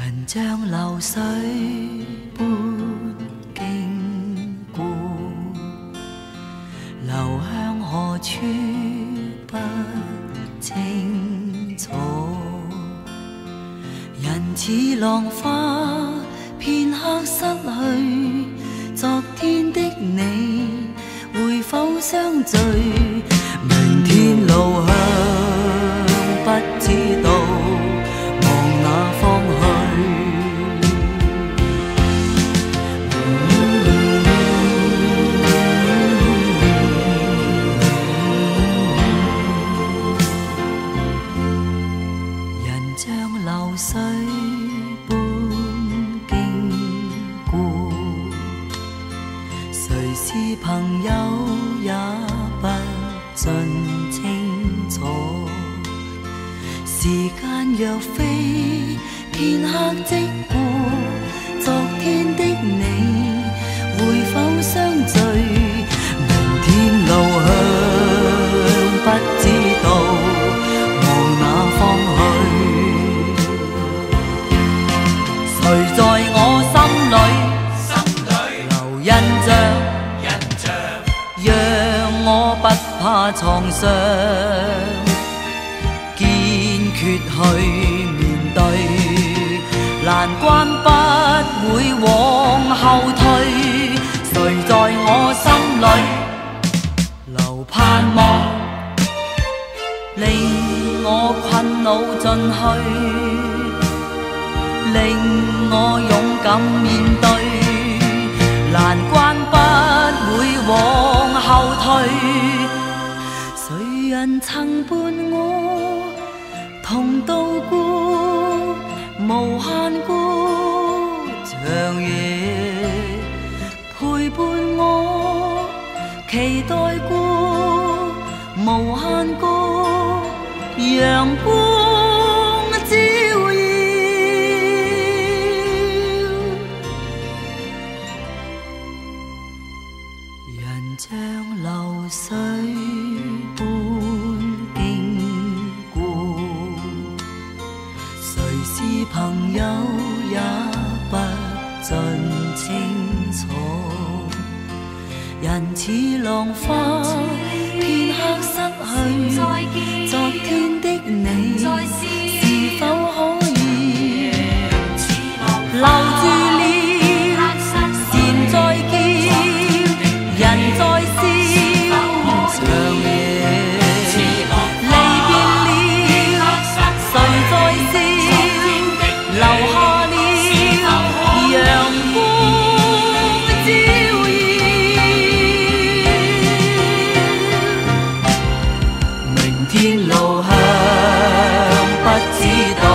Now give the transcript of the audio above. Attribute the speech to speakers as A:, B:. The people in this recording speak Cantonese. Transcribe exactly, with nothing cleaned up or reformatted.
A: 人像流水般經過，流向何處不清楚。人似浪花，片刻失去，昨天的你會否相聚？明天路向不知道，望哪方去？人像流水般經過，誰是朋友也不盡清楚。時間若飛，片刻即過，昨天的你會否相聚？明天路向不知道，望哪方去？誰在我心裏留印象，讓我不怕創傷，堅決去面對，難關不會往後退。誰在我心裏留盼望，令我困惱盡去，令我勇敢面對，難關不會往後退。誰人曾伴我同渡過無限個長夜，陪伴我期待過無限個陽光照耀。人像流水般經過，誰是朋友也不盡清楚。人似浪花，片刻失去，昨天的你是否可以留住了禪再見，人在笑長夜，離別了誰在笑，留下了陽光照耀。明天路向不知道，